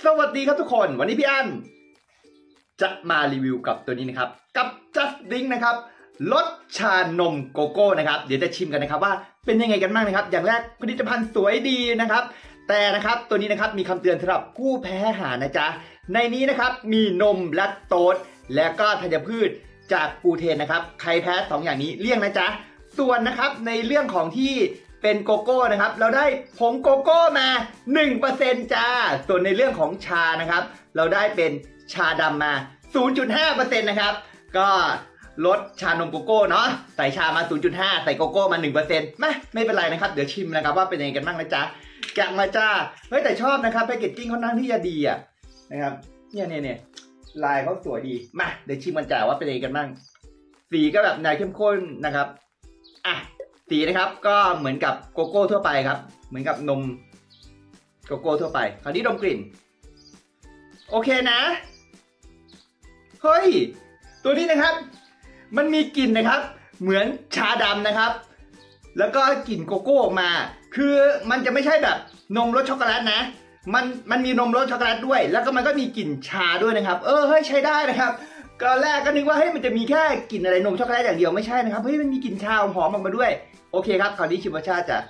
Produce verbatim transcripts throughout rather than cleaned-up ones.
สวัสดีครับทุกคนวันนี้พี่อั้นจะมารีวิวกับตัวนี้นะครับกับ Just Drink นะครับรสชานมโกโก้นะครับเดี๋ยวจะชิมกันนะครับว่าเป็นยังไงกันบ้างนะครับอย่างแรกผลิตภัณฑ์สวยดีนะครับแต่นะครับตัวนี้นะครับมีคำเตือนสำหรับผู้แพ้อาหารนะจ๊ะในนี้นะครับมีนมแลคโตสและก็ธัญพืชจากกลูเตนนะครับใครแพ้สองอย่างนี้เลี่ยงนะจ๊ะส่วนนะครับในเรื่องของที่เป็นโกโก้นะครับเราได้ผงโกโก้มา หนึ่งเปอร์เซ็นต์ จ้าส่วนในเรื่องของชานะครับเราได้เป็นชาดำมา ศูนย์จุดห้าเปอร์เซ็นต์ นะครับก็ลดชานมโกโก้เนาะใส่ชามา ศูนย์จุดห้า ใส่โกโก้มา หนึ่งเปอร์เซ็นต์ ไม่ไม่เป็นไรนะครับเดี๋ยวชิมนะครับว่าเป็นยังไงกันบ้างนะจ๊ะแกะมาจ้าเฮ้ยแต่ชอบนะครับแพคเกจจิ้งค่อนข้างที่จะดีอ่ะนะครับเนี่ยเนี่ยเนี่ยลายเขาสวยดีมาเดี๋ยวชิมกันจ้าว่าเป็นยังไงกันบ้างสีก็แบบแนวเข้มข้นนะครับอ่ะสีนะครับก็เหมือนกับโกโก้ทั่วไปครับเหมือนกับนมโกโก้ทั่วไปคราวนี้ดมกลิ่นโอเคนะเฮ้ยตัวนี้นะครับมันมีกลิ่นนะครับเหมือนชาดำนะครับแล้วก็กลิ่นโกโก้ออกมาคือมันจะไม่ใช่แบบนมรสช็อกโกแลตนะมันมันมีนมรสช็อกโกแลตด้วยแล้วก็มันก็มีกลิ่นชาด้วยนะครับเออเฮ้ยใช้ได้นะครับก็แรกก็นึกว่าเฮ้ยมันจะมีแค่กลิ่นอะไรนมช็อกโกแลตอย่างเดียวไม่ใช่นะครับเฮ้ยมันมีกลิ่นชาหอมออกมาด้วยโอเคครับคราวนี้ชิมรสชาติจ้ะ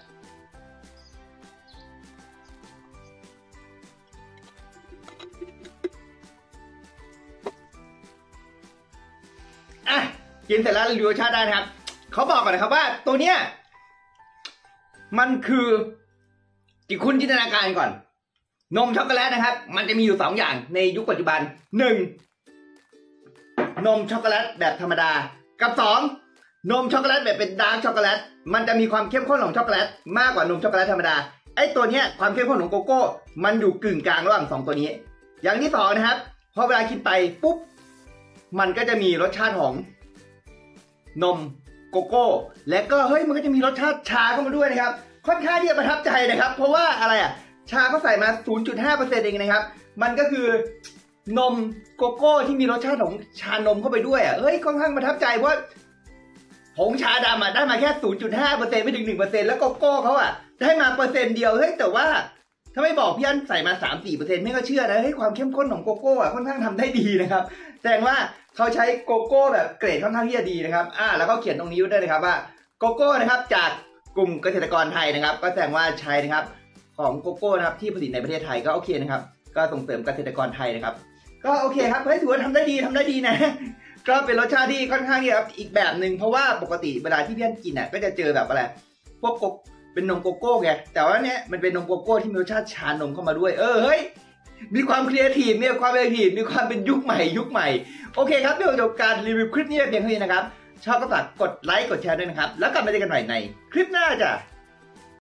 อ่ะกินเสร็จแล้วรีวิวรสชาติได้นะครับเขาบอกก่อนนะครับว่าตัวเนี้ยมันคือจิคุณจินตนาการก่อนนมช็อกโกแลตนะครับมันจะมีอยู่สองอย่างในยุคปัจจุบันหนึ่งนมช็อกโกแลตแบบธรรมดากับสองนมช็อกโกแลตแบบเป็นดาร์กช็อกโกแลตมันจะมีความเข้มข้นของช็อกโกแลตมากกว่านมช็อกโกแลตธรรมดาไอ้ตัวเนี้ยความเข้มข้นของโกโก้มันอยู่กึ่งกลางระหว่างสองตัวนี้อย่างที่สองนะครับพอเวลากินไปปุ๊บมันก็จะมีรสชาติของนมโกโก้และก็เฮ้ยมันก็จะมีรสชาติชาเข้ามาด้วยนะครับค่อนข้างที่จะประทับใจนะครับเพราะว่าอะไรอ่ะชาเขาใส่มา ศูนย์จุดห้าเปอร์เซ็นต์ เองนะครับมันก็คือนมโกโก้ที่มีรสชาติของชานมเข้าไปด้วยอ่ะเฮ้ยค่อนข้างประทับใจเพราะผงชาดำอ่ะได้มาแค่ ศูนย์จุดห้าเปอร์เซ็นต์ ไม่ถึง หนึ่งเปอร์เซ็นต์ แล้วโกโก้เขาอ่ะได้มาเปอร์เซ็นต์เดียวเฮ้ยแต่ว่าถ้าไม่บอกพี่อั้นใส่มา สามถึงสี่เปอร์เซ็นต์ ไม่ก็เชื่อนะเฮ้ยความเข้มข้นของโกโก้อ่ะค่อนข้างทำได้ดีนะครับแสดงว่าเขาใช้โกโก้แบบเกรดค่อนข้างที่จะดีนะครับอ่าแล้วก็เขียนตรงนี้ด้วยนะครับว่าโกโก้นะครับจากกลุ่มเกษตรกรไทยนะครับก็แสดงว่าใช้นะครับของโกโก้นะครับที่ผลิตในประเทศไทยก็โอเคนะครับก็ส่งเสริมเกษตรกรไทยนะครับก็โอเคครับเฮ้ยถือว่าทำได้ดีทำได้ดีนะก็เป็นรสชาติที่ค่อนข้างที่จะอีกแบบหนึ่งเพราะว่าปกติเวลาที่พี่อั้นกินอ่ะก็จะเจอแบบอะไรพวกเป็นนมโกโก้ไงแต่ว่าเนี้ยมันเป็นนมโกโก้ที่มีรสชาติชานมเข้ามาด้วยเออเฮ้ยมีความครีเอทีฟมีความครีเอทีฟมีความเป็นยุคใหม่ยุคใหม่โอเคครับเดี๋ยวจบการรีวิวคลิปนี้เพียงเท่านี้นะครับชอบก็ฝากกดไลค์กดแชร์ด้วยนะครับแล้วกลับมาเจอกันใหม่ในคลิปหน้าจ้ะ